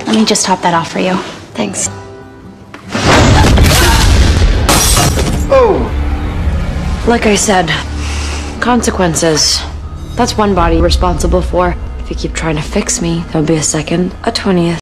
Let me just top that off for you. Thanks. Oh! Like I said, consequences. That's one body responsible for. If you keep trying to fix me, there'll be a second, a 20th.